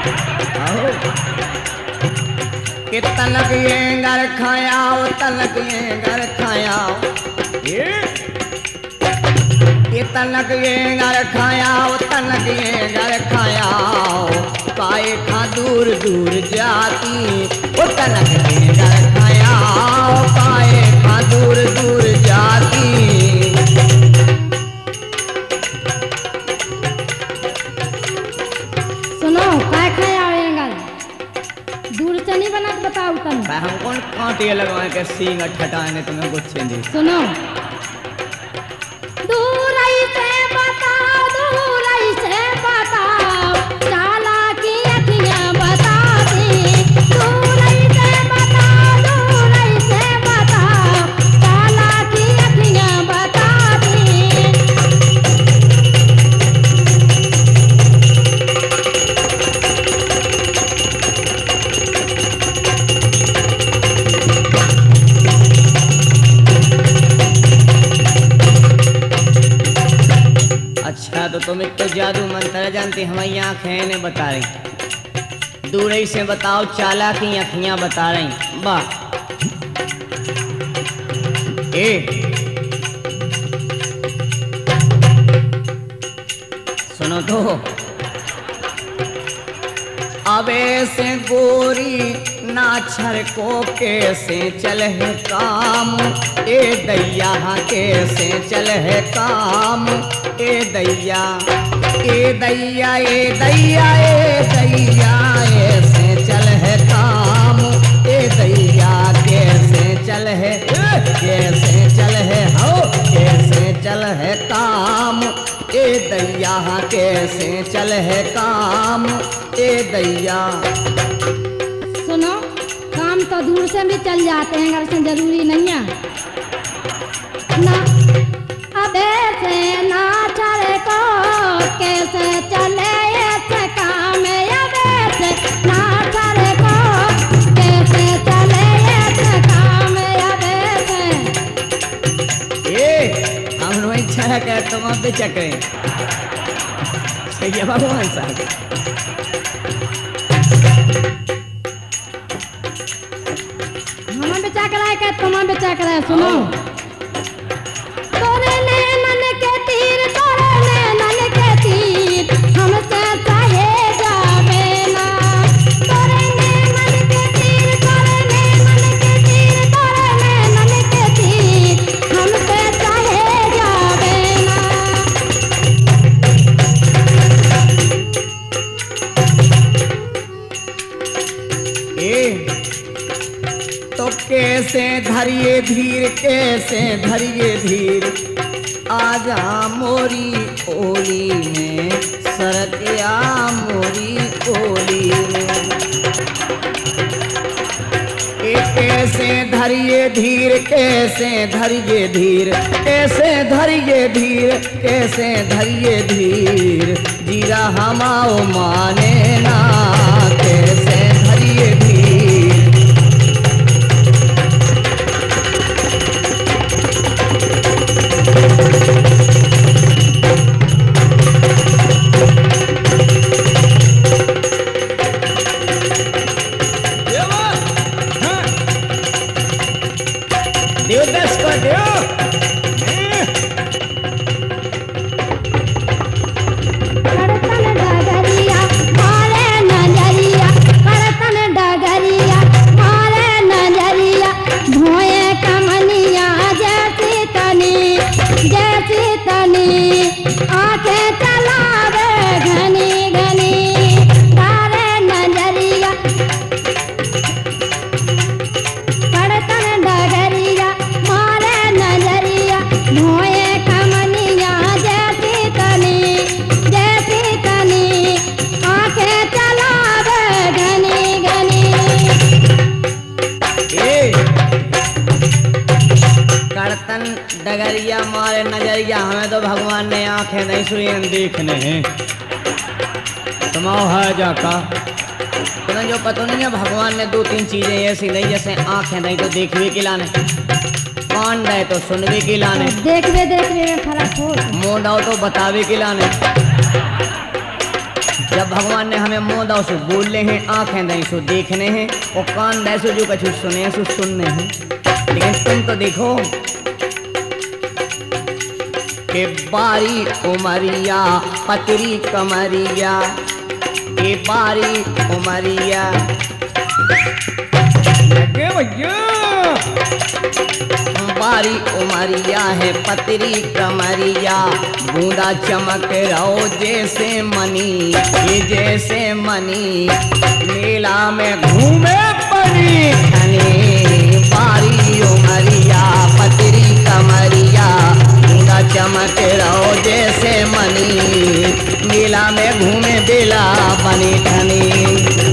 कि तलक ये घर खायाओ, तलक ये घर खायाओ, ये तलक ये घर खायाओ, तलक ये घर खायाओ, पाए खा दूर दूर जाती, वो तलक ये घर खायाओ, पाए खा दूर दूर जाती। सुनो काय खाया आएगा दूर से नहीं बना के बताओ तन। हम कौन कांटे लगवाए के सींग ठटाने तुम्हें गुच्छे दी। सुनो दूर से बताओ, दूर से बताओ, चालाकी अखियां बता दी। दूर से बताओ, दूर से बताओ, चालाकी अखियां बता दी। अच्छा तो तुम एक तो जादू मंत्र जानती, हमारी आँखें ने बता रही। दूर ही से बताओ, चालाकी अखियां बता रही। वाह सुनो तो, अबे से गोरी नाछर को कैसे चले काम, ए दैया कैसे चले काम, ए दैया ए दैया ए दैया ए दैया ऐसे चल है काम, ए दैया कैसे चल है, कैसे चल है हो, कैसे चल है काम, ए दैया कैसे चल है काम, ए दैया। सुनो काम तो दूर से भी चल जाते हैं, घर से जरूरी नहीं है ना। अबे से ना चले को कैसे चले ऐसे काम, अबे से ना चले को कैसे चले ऐसे काम, अबे से। हम लोग इच्छा है कि तुम अब चक्रे सही है भगवान साहब। हम बेचा कराए क्या तुम बेचा कराए। सुनो तोरे नैनन के तीर, तोरे नैनन के तीर, हमसे चाहे जावे ना। तोरे नैनन के तीर, तोरे नैनन के तीर, तोरे नैनन के तीर, हमसे चाहे जावे ना। तो कैसे धरिए धीर, कैसे धरिए धीर, आजा मोरी ओली में, सरकिया मोरी ओली में। कैसे धरिए धीर, कैसे धरिए धीर, कैसे धरिए धीर, कैसे धरिए धीर, जीरा हमाओ माने ना, कैसे धरिए धीर। देव दस को देव करतन डगरिया मारे नजरिया, करतन डगरिया मारे नजरिया, भोए कमनिया जैसी तनी, जैसी तनी, आंखें चलावे घनी घनी, तारे नजरिया। करतन डगरिया मारे नजरिया, भोए कमनिया जैसी तनी, जैसी तनी, आंखें चलावे घनी घनी। करतन डगरिया मारे नजरिया, हमें तो भगवान ने आंखें नहीं सुनी देखने हैं। तुम है जाका तुम्हें जो पता नहीं है, भगवान ने दो तीन चीजें ऐसी नहीं, जैसे आंखें नहीं तो देख भी खिलाने, कान रहे तो सुन भी खिलाने, देखवे देखवे में फर्क हो। मुंह डाओ तो बतावे खिलाने। जब भगवान ने हमें मुंह दो सो बोलने हैं, आंखें दे सो देखने हैं, और कान दे सो जो कछु सुने सो सुनने हैं। लेकिन तुम तो देखो के बारी उमरिया पतरी कमरिया, के बारी उमरिया लगे भैया, बारी उमरिया है पतरी कमरिया, बूंदा चमक रहो जैसे मनी, ये जैसे मनी, मेला में घूमे परी खनी। बारी उमरिया पतरी कमरिया, बूंदा चमक रहो जैसे मनी, मेला में घूमे बेला बनी ठनी।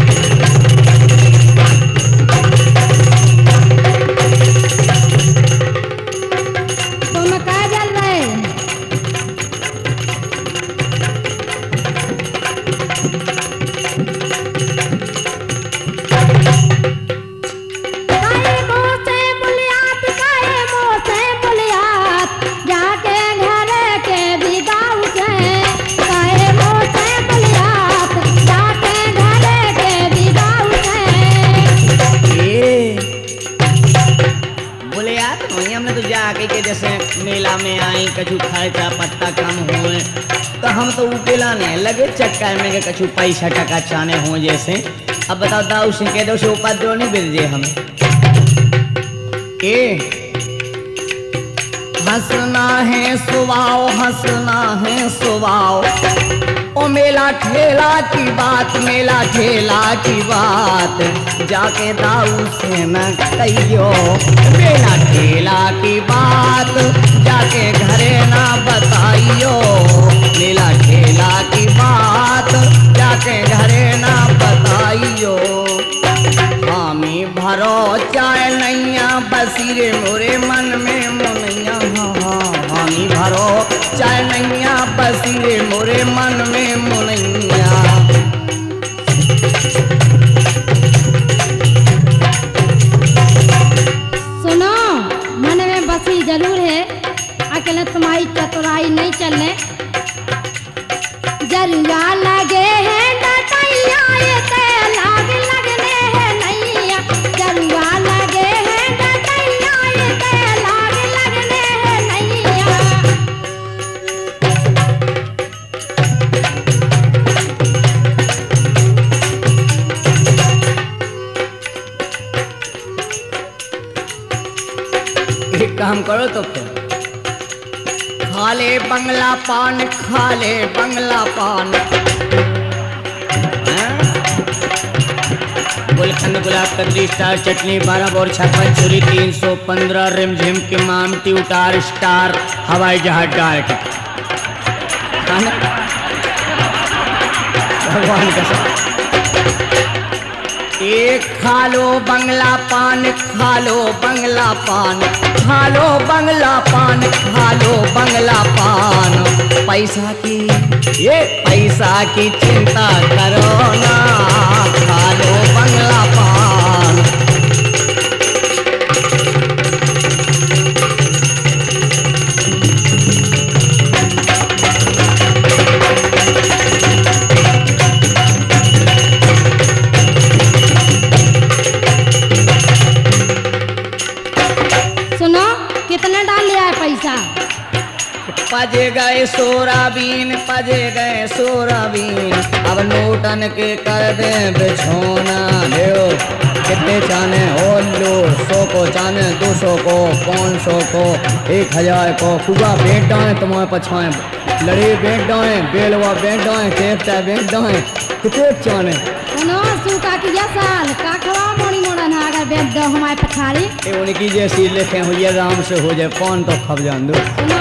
मेला में आई कछु खर्चा पत्ता कम हुए तो हम तो उकेला नहीं लगे चक्कर में कछु पैसा टका चाने हो जैसे। अब बताओ दाऊ से कह दो से उपद्रव नहीं बिरजे हमें। हंसना है सुवाओ, हंसना है सुवाओ, ओ मेला ठेला की बात, मेला ठेला की बात, जाके दाऊ से न कहियो, मेला ठेला की बात, जाके घरे ना बताइयो, मेला ठेला की बात, जाके घरे ना बताइयो। हामी भरो चाय नैया बसीरे मोरे मन में मुनैया, हामी भरो चाय नैया बसीरे मोरे मन में मुनैया। सुनो मन में बसी जरूर है, अकेले तुम्हारी चतुराई नहीं चलने। जरुआ लगे हैं डटैया, ये लाग लगने है नैया, जरुआ लगे हैं डटैया, ये लाग लगने है नैया। एक काम करो तो फिर खाले बंगला पान, खाले बंगला पान, गुलखंड गुलाब कतरी स्टार चटनी 12 और 56 चूरी 315 रिमझिम के मामटी उतार स्टार हवाई जहाज डार्क। भगवान का एक खालो बंगला पान, खालो बंगला पान, खालो बंगला पान, खालो बंगला पान, पैसा की ये पैसा की चिंता करो ना, खालो बंगला पान। कितना डाल लिया है पैसा? पजे गए सोराबीन, पजे गए सोराबीन, अब नोटन के कर दे बिछोना। लो कितने चाने हो लो, 100 को चाने, 200 को, 500 को, 1000 को, कुआ बेट डाए तुम्हारे पछाए, लड़ी बेट डाए, बेलवा बेट डाए, केपटा बेट डाए, कितने चाने। सुनो सूखा की साल का खवा मोड़ी मोड़ा ना, अगर बेट दो हमारे पछाड़ी उनकी जैसी लिखे हुई राम से हो जाए, कौन तो खप जान दो। सुनो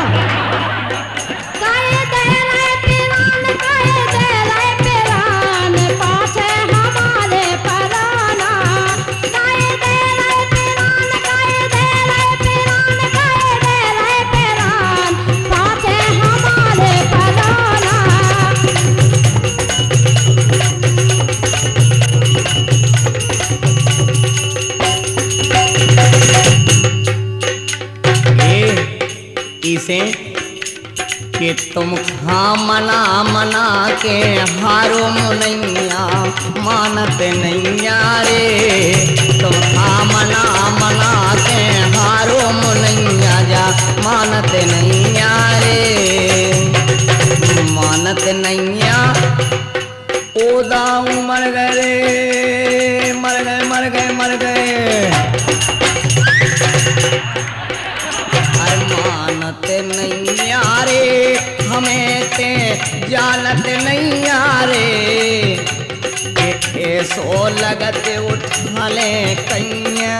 तुम खा मना मना के हारो मुनैया मानत नैया रे। तुम खा मना मना के हारो मुनैया जा मानत नैया रे। मानत नैया ओदाऊ मर गए रे, मर गए मर गए मर गए। अरे मानत नैया रे हमें ते जानत नैया रे। सो लगत उठा ले कैया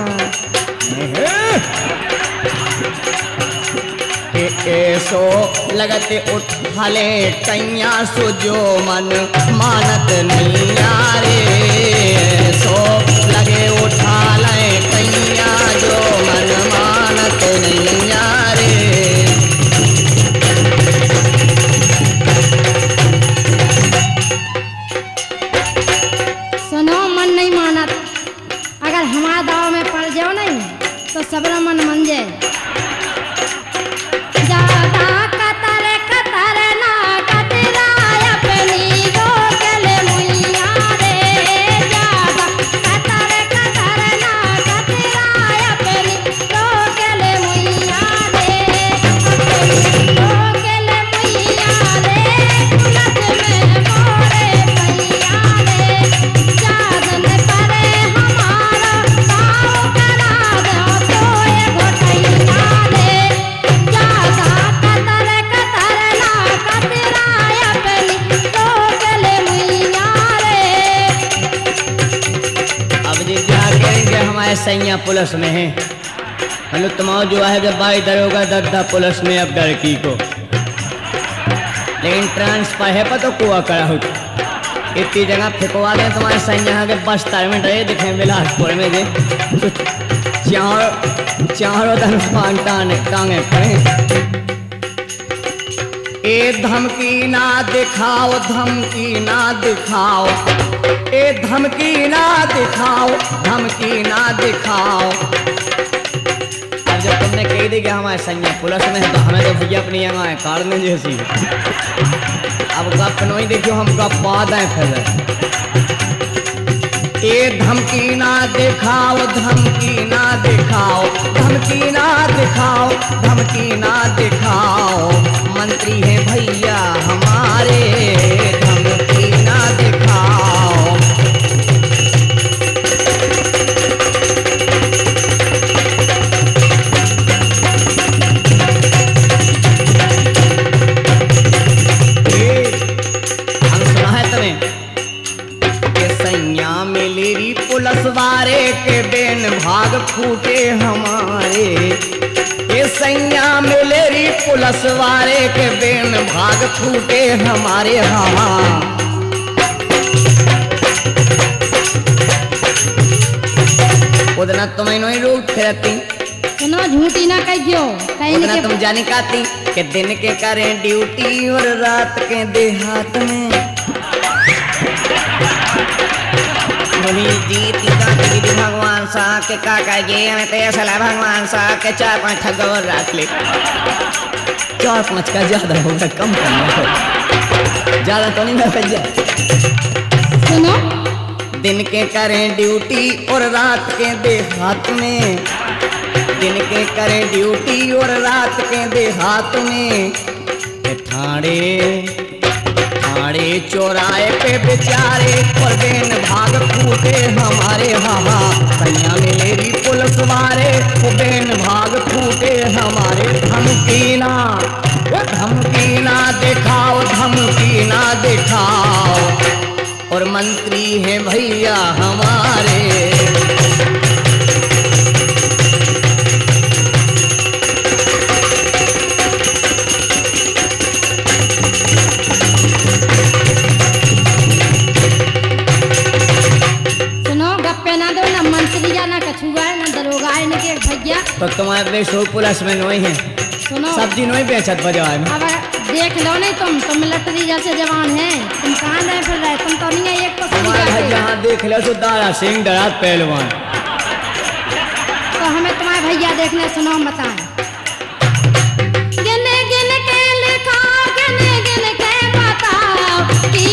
सो लगत उठा ले कैया सो जो मन मानत नैया रे। सो लगे उठा ले कैया जो मन मानत नैया रे। सुनो मन नहीं मानत, अगर हमारा दाव में पड़ जाओ नहीं तो सबरा मन मन जाए। ज्यादा कतर कतर ना कतराय अपनी रोकले मुइया रे। ज्यादा कतर कतर ना कतराय अपनी रोकले मुइया रे। रोकले मुइया रे कुलत में मोरे पैया रे। जादन करे हमारा पाँव करा दो तो ये घोटैया रे। ज्यादा कतर कतर ना कतराय अपनी रोकले मुइया रे। अब जी क्या करेंगे हमारे सैया पुलिस में है। मतलब तुम्हारा जो है जब भाई दरोगा दद्दा पुलिस में अब लड़की को, लेकिन ट्रांसफर है पर तो कुआ करा हो इतनी जगह फेंकवा दें तुम्हारे सैया के बस्तर में डरे दिखे बिलासपुर में जे चारों धनुष टांगे पड़े। ए धमकी ना दिखाओ धमकी ना दिखाओ, ए धमकी ना दिखाओ धमकी ना दिखाओ। अब जब तुमने कह दी कि हमारे सैया पुलिस में है तो हमें तो भैया अपनी यहाँ कार में जैसी। अब गप नहीं देखियो हम गप बाद आए फिर। ए धमकी ना दिखाओ धमकी ना दिखाओ, धमकी ना दिखाओ धमकी ना दिखाओ। मंत्री है भैया हमारे धमकी ना दिखाओ। हम सुना है तुम्हें कि सैया मिलेरी पुलिस वारे के बेन भाग फूटे हमारे। ये सैया मिलेरी पुलिस वारे के बेन भाग फूटे हमारे। हाँ उतना तुम्हें नहीं रूप फिरती, सुनो झूठी ना कहियो उतना तुम जानी काती कि दिन के करें ड्यूटी और रात के देहात में। जीती भगवान सा के काका जी हमें तो ऐसा लगा भगवान सा के 4-5 ठग और रख ले। 4-5 का ज्यादा होगा कम करना हो, ज्यादा तो नहीं मैं भैया। सुनो दिन के करें ड्यूटी और रात के देहात में। दिन के करें ड्यूटी और रात के देहात में। ठाणे चौराहे पे बेचारे और बेन भाग फूटे हमारे। हाँ सैया मिलेरी पुलिस वारे वो बेन भाग फूटे हमारे। धमकी ना दिखाओ धमकी ना दिखाओ। और मंत्री है भैया हमारे। तो तुम्हारे बेशो पुलिस में नहीं है, सुनो सब्जी नहीं बेचत बजाए में। अब देख लो नहीं तुम लटरी जैसे जवान है, तुम कहाँ रहे फिर रहे, तुम तो नहीं है एक तुम्हारे जहाँ देख लो तो दारा सिंह डरात पहलवान। तो हमें तुम्हारे भैया देखने सुनो हम बताएं। गिन गिन के लिखाओ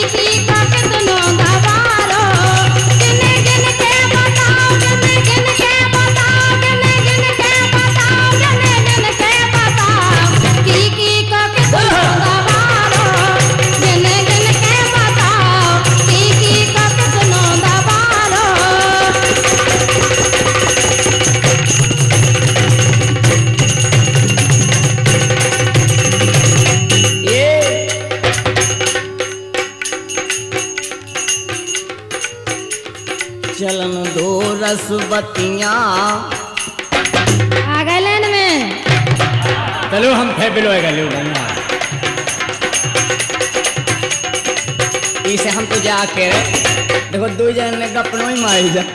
की का कितनो दबारो गिन गिन के बताओ गिन गिन के बताओ गिन गिन के बताओ गिन गिन के बताओ की का कितनो दबारो गिन गिन के बताओ की का कितनो दबारो ये चलन दो रसबतियाँ आ गए लेन में चलो हम थे बिलो गए इसे हम तो जाके देखो दो जन ने गपनो ही मारी जा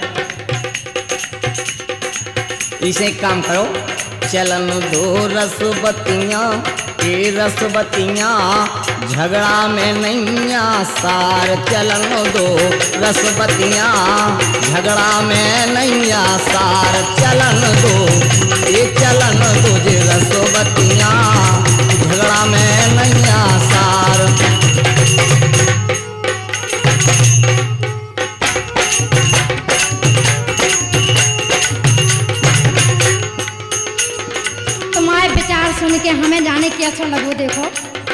इसे एक काम करो चलन दो रसबतियाँ के रसबतियाँ झगड़ा में नैया सार चलन दो रसबतियाँ झगड़ा में नैया सार चलन दो ये चलन दो जे रसबतियाँ झगड़ा में नैया सार तुम्हारे विचार सुन के हमें जाने की अच्छा लगो देखो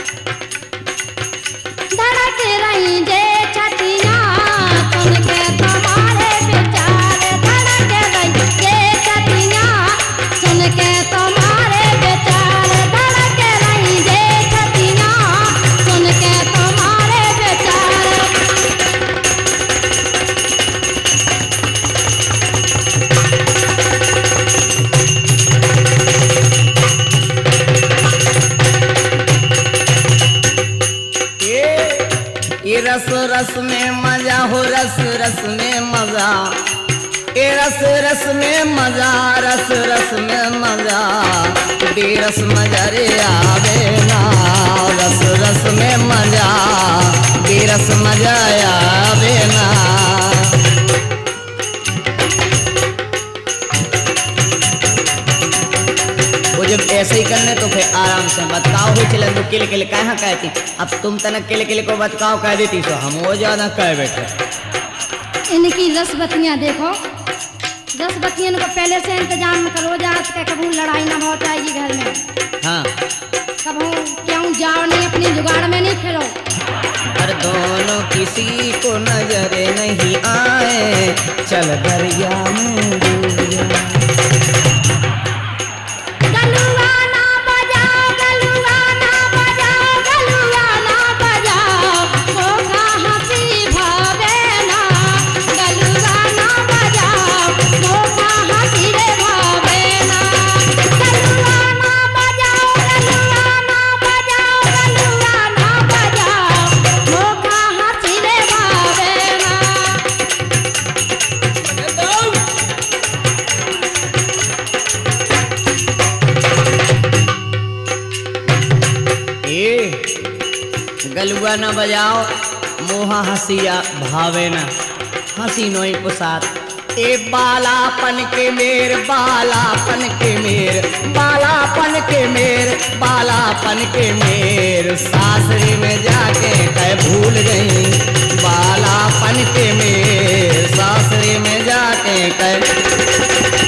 धड़क रही जे छतियाँ सुन के तुम्हारे विचार धड़क रही जे छतियाँ सुन के तुम्हारे विचार धड़क रही जे छतियाँ सुन के तुम्हारे विचार ये रस रस में मजा हो रस रस में मजा ये रस रस में मजा रस रस में मजा बेरस मजा रे आवे ना रस रस में मजा बेरस मजा आवे ना वो जब ऐसे ही करने तो फिर आराम से बतकाओ हो चले तो किले किले कहाँ कहती अब तुम तनक किले किले को बतकाओ कह देती तो हम वो ज्यादा कह बैठे इनकी रसबतियाँ देखो रसबतियाँ को पहले से इंतजाम करो जात के कभी लड़ाई ना हो जाएगी घर में हाँ कभी क्यों जाओ नहीं अपनी जुगाड़ में नहीं फिरो पर दोनों किसी को नजर नहीं आए चल दरिया में डूब जा गलुआ ना बजाओ गलुआ ना बजाओ गलुआ ना बजाओ मोगा हंसी भावे ना गलुआ ना बजाओ मोगा हंसी रे भावे ना गलुआ ना बजाओ गलुआ ना बजाओ गलुआ ना बजाओ मोगा हंसी रे भावे ना गलुआ न बजाओ मोहा हंसिया भावे न हंसी नोई पुसात ए बालापन के मेर बालापन के मेर बालापन के मेर बालापन के मेर सासरी में जाके कह भूल गई बालापन के मेर सासरी में जाके कह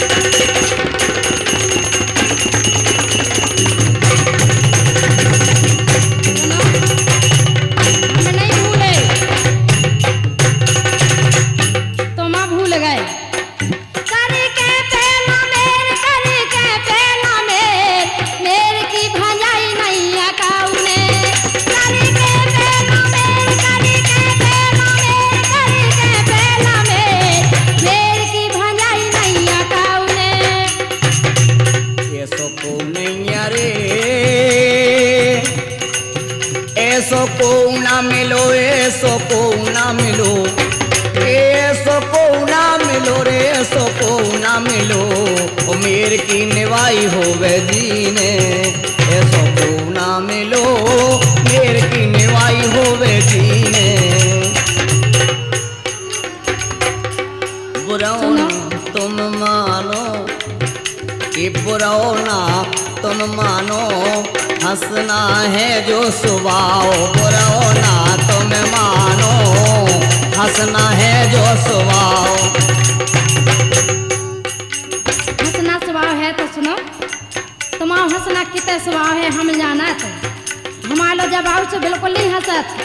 ऐसो को ना मिलो ऐसो को ना मिलो ऐसो को ना मिलो रे ऐसो को ना मिलो ओ मेर की निवाई होवे जीने ऐसो को ना मिलो मेर की निवाई होवे जीने बुराओ ना तुम मानो कि बुराओ ना तुम मानो हंसना है जो स्वभाव बुरा ना तुम मानो, हंसना है जो स्वभाव। हंसना स्वभाव है तो सुनो, तुम्हारा हंसना कितने स्वभाव है हम जाना तो हमारा जवाब से बिल्कुल नहीं हंसत।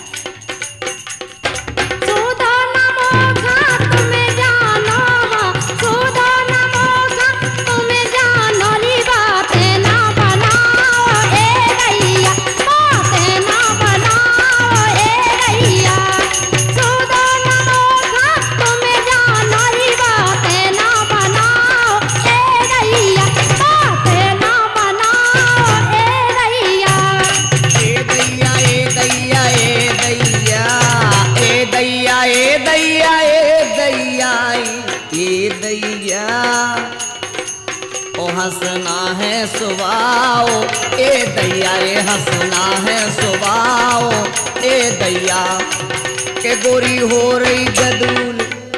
सुधा नमोखा तुम्हें जानो, सुधा नमोखा तुम्हें जानो, री बातें ना बनाओ ए रैया, बातें ना बनाओ ए रैया। सुधा नमोखा तुम्हें जानो, री बातें ना बनाओ ए रैया, बातें ना बनाओ ए रैया। ए दैया ए दैया ए दैया ए दैया ए दैया ए दैया, ओ हंसना है स्वभाव ए दैया रे, हंसना है स्वभाव ए दैया। के गोरी हो रही गदूल,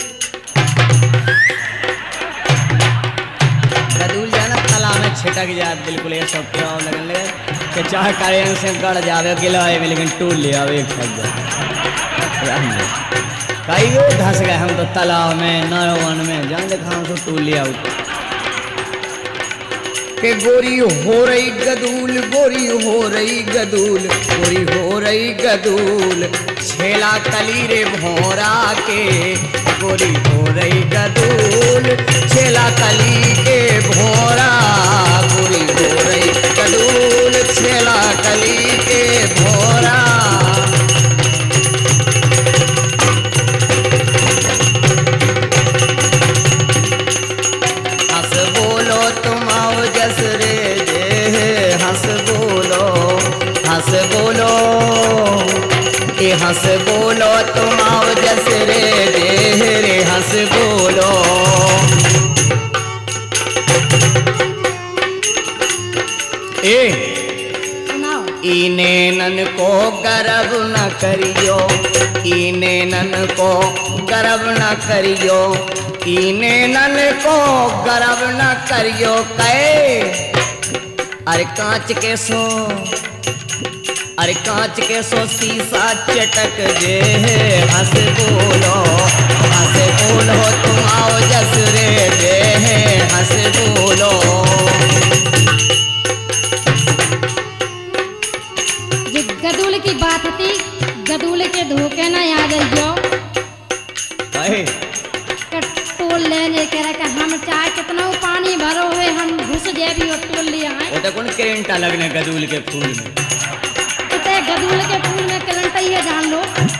गदूल जाना तालाब में छिटक जाए बिल्कुल, ये सब क्या लगन लगे कि चाहे कार्य से गड़ जावे गिलाए में, लेकिन टूट लिया एक फट जाए कई वो धस गए हम तो तालाब में नरवन में, जान देखा हम टूट लिया के गोरी हो रही गदूल, गोरी हो रही गदूल, गोरी हो रही गदूल, छेला कली रे भोरा के, गोरी हो रही गदूल, छेला कली के भोरा, गोरी हो रही गदूल, छेला कली के भोरा। हंस बोलो तुम आओ जस रे जे, हंस बोलो, हंस बोलो, ए हंस बोलो तुम आओ जस रे जे रे, हंस बोलो। ए सुनाओ। इने नन को गर्व न करियो, इने नन को गर्व न करियो, इने नन को गर्व न करियो, कहे अरे कांच के सो, अरे कांच के सो शीशा चटक जे, हंस बोलो, हंस बोलो तुम आओ जस रे जे, हंस बोलो। ये गदूल की बात थी, गदूल के धोखे ना याद रहियो। कहे टोल लेने के रखा हम चाहे कितना पानी भरो हुए हम घुस जाए भी और टोल लिया है। वो तो कौन करेंटा लगने गदूल के फूल में, गदूल के फूल में करंट ही है जान लो।